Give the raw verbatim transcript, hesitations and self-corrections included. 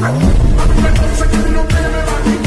Una cosa que no te me va a quitar.